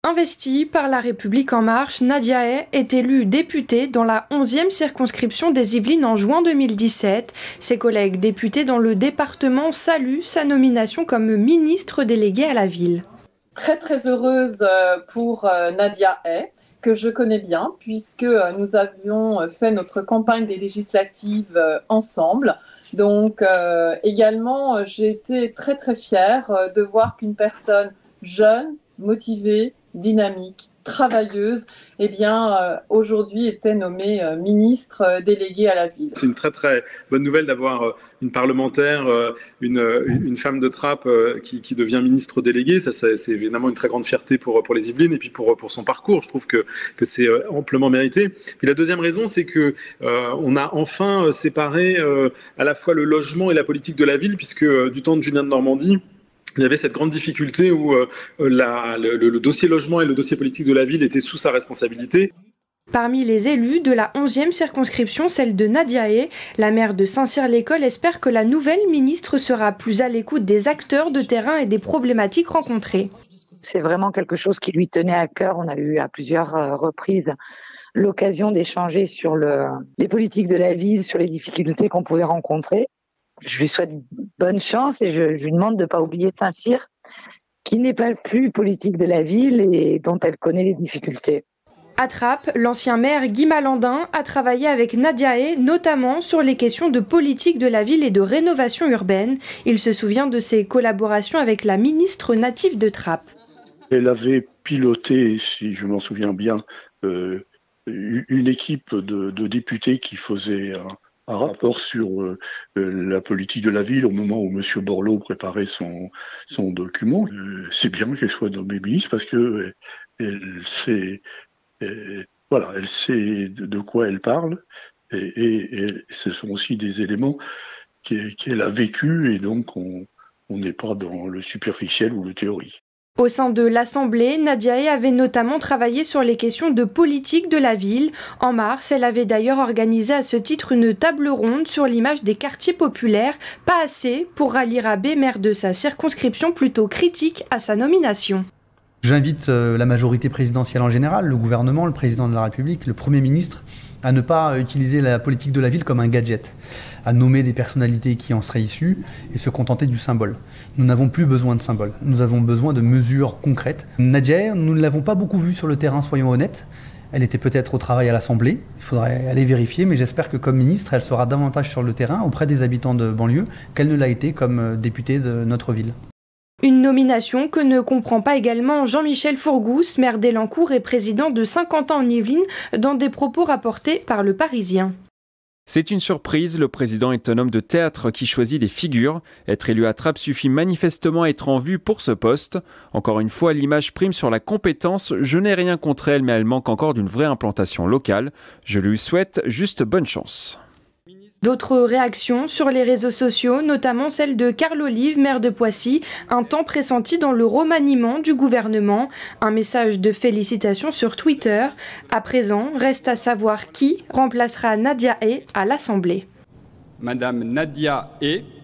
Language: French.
Investie par La République En Marche, Nadia Hay est élue députée dans la 11e circonscription des Yvelines en juin 2017. Ses collègues députés dans le département saluent sa nomination comme ministre déléguée à la ville. Très heureuse pour Nadia Hay, que je connais bien, puisque nous avions fait notre campagne des législatives ensemble. Donc également, j'ai été très fière de voir qu'une personne jeune, motivée, dynamique, travailleuse, aujourd'hui était nommée ministre déléguée à la ville. C'est une très bonne nouvelle d'avoir une parlementaire, une femme de trappe qui devient ministre déléguée. Ça, c'est évidemment une très grande fierté pour les Yvelines et puis pour son parcours. Je trouve que c'est amplement mérité. Puis la deuxième raison, c'est que on a enfin séparé à la fois le logement et la politique de la ville, puisque du temps de Julien de Normandie, il y avait cette grande difficulté où le dossier logement et le dossier politique de la ville étaient sous sa responsabilité. Parmi les élus de la 11e circonscription, celle de Nadia Hay, la maire de Saint-Cyr-l'École espère que la nouvelle ministre sera plus à l'écoute des acteurs de terrain et des problématiques rencontrées. C'est vraiment quelque chose qui lui tenait à cœur. On a eu à plusieurs reprises l'occasion d'échanger sur les politiques de la ville, sur les difficultés qu'on pouvait rencontrer. Je lui souhaite bonne chance et je lui demande de ne pas oublier Saint-Cyr, qui n'est pas plus politique de la ville et dont elle connaît les difficultés. À Trappes, l'ancien maire Guy Malandin a travaillé avec Nadia Hay, notamment sur les questions de politique de la ville et de rénovation urbaine. Il se souvient de ses collaborations avec la ministre native de Trappes. Elle avait piloté, si je m'en souviens bien, une équipe de députés qui faisait un rapport sur la politique de la ville au moment où M. Borloo préparait son document. C'est bien qu'elle soit nommée ministre parce que elle sait de quoi elle parle et ce sont aussi des éléments qu'elle a vécu et donc on n'est pas dans le superficiel ou le théorique. Au sein de l'Assemblée, Nadia Hay avait notamment travaillé sur les questions de politique de la ville. En mars, elle avait d'ailleurs organisé à ce titre une table ronde sur l'image des quartiers populaires, pas assez pour Rally Rabé, maire de sa circonscription, plutôt critique à sa nomination. J'invite la majorité présidentielle en général, le gouvernement, le président de la République, le Premier ministre, à ne pas utiliser la politique de la ville comme un gadget, à nommer des personnalités qui en seraient issues et se contenter du symbole. Nous n'avons plus besoin de symboles, nous avons besoin de mesures concrètes. Nadia Hay, nous ne l'avons pas beaucoup vue sur le terrain, soyons honnêtes. Elle était peut-être au travail à l'Assemblée, il faudrait aller vérifier, mais j'espère que comme ministre, elle sera davantage sur le terrain auprès des habitants de banlieue qu'elle ne l'a été comme députée de notre ville. Une nomination que ne comprend pas également Jean-Michel Fourgousse, maire d'Elancourt et président de Saint-Quentin en Yvelines, dans des propos rapportés par Le Parisien. C'est une surprise, le président est un homme de théâtre qui choisit des figures. Être élu à Trappes suffit manifestement à être en vue pour ce poste. Encore une fois, l'image prime sur la compétence. Je n'ai rien contre elle, mais elle manque encore d'une vraie implantation locale. Je lui souhaite juste bonne chance. D'autres réactions sur les réseaux sociaux, notamment celle de Carl Olive, maire de Poissy, un temps pressenti dans le remaniement du gouvernement. Un message de félicitations sur Twitter. À présent, reste à savoir qui remplacera Nadia Hay à l'Assemblée. Madame Nadia Hay